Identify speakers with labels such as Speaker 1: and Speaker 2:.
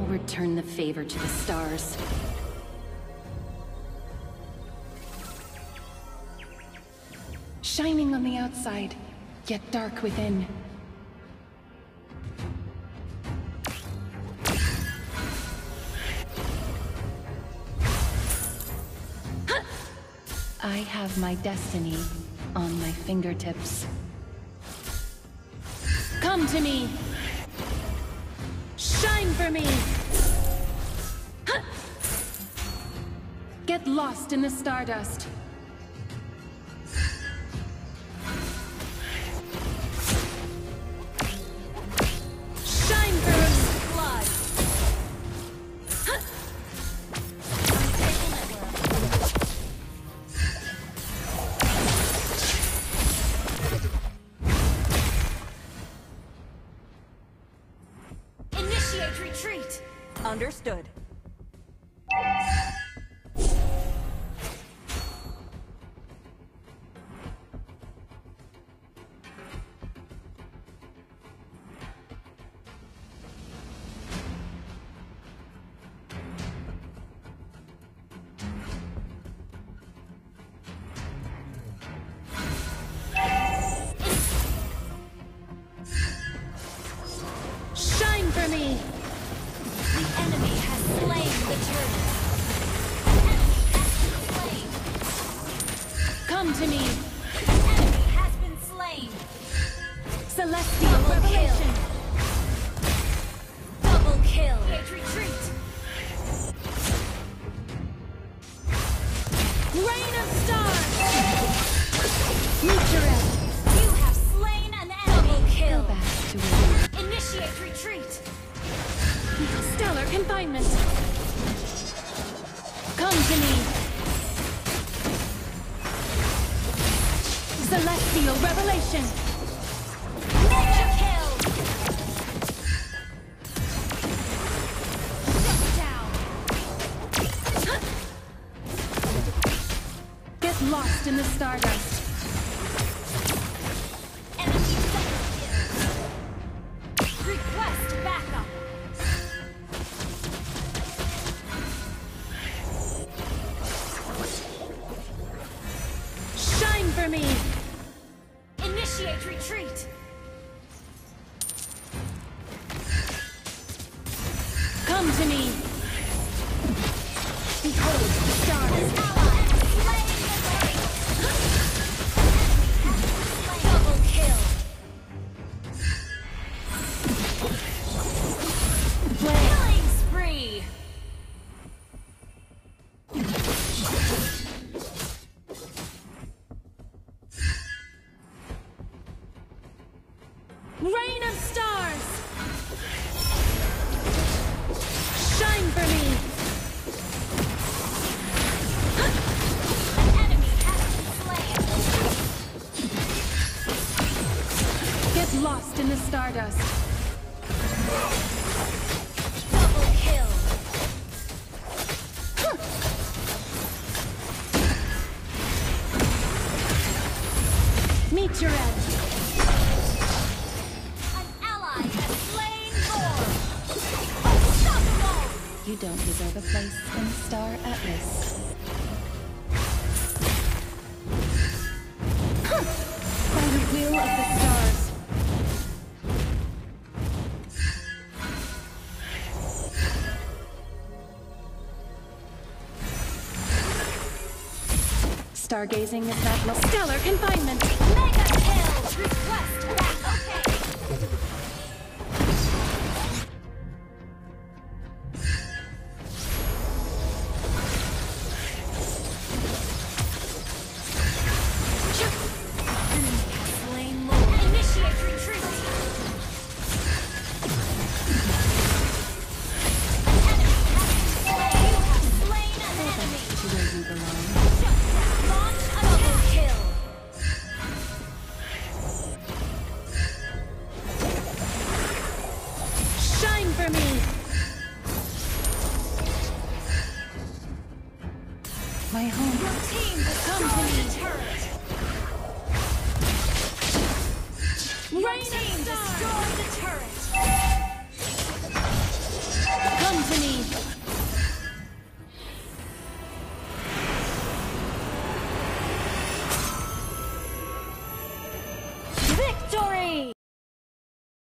Speaker 1: I'll return the favor to the stars. Shining on the outside, yet dark within. I have my destiny on my fingertips. Come to me! Shine for me! Get lost in the stardust. Shine for me! Blood!
Speaker 2: Initiate retreat!
Speaker 3: Understood.
Speaker 1: Shine for me!
Speaker 2: The enemy has slain the turret. An enemy has been slain.
Speaker 1: Come to me!
Speaker 2: An enemy has been slain.
Speaker 1: Celestial
Speaker 2: Double
Speaker 1: revelation!
Speaker 2: Double kill. Retreat.
Speaker 1: Rain of stars! Meet your end!
Speaker 2: You have slain an enemy. Double
Speaker 1: Go
Speaker 2: kill.
Speaker 1: back to where you
Speaker 2: Initiate retreat.
Speaker 1: Stellar confinement! Come to me! Celestial revelation!
Speaker 2: Ninja kill. Shut down.
Speaker 1: Get lost in the stardust!
Speaker 2: Enemy double kill. Request backup.
Speaker 1: Shine for me!
Speaker 2: Initiate retreat.
Speaker 1: Come to me! Behold the stars!
Speaker 2: Ally slain the turret. Double kill. Killing spree.
Speaker 1: Rain of stars! Shine for me!
Speaker 2: An enemy has been slain.
Speaker 1: Get lost in the stardust!
Speaker 2: Double kill.
Speaker 1: Meet your end!
Speaker 2: An ally has slain more. Unstoppable.
Speaker 1: You don't deserve a place in Star Atlas. By the will of the stars. Stargazing is not stellar confinement.
Speaker 2: Mega kill. Request back. Okay. Enemy has slain more. Initiate retreat. An enemy has been slain. You have slain an enemy.
Speaker 1: To where you belong.
Speaker 2: Shut down. Launch a double kill.
Speaker 1: Shine for me! My home.
Speaker 2: Your team destroyed the turret. Your
Speaker 1: Rain of
Speaker 2: team
Speaker 1: stars!
Speaker 2: destroyed the turret.
Speaker 1: Come
Speaker 2: Victory!